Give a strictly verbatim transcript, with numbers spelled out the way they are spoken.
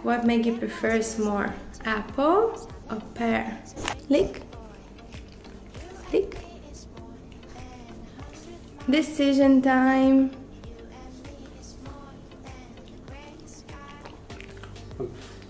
what Maggie prefers more, apple or pear? Lick. Lick. Decision time.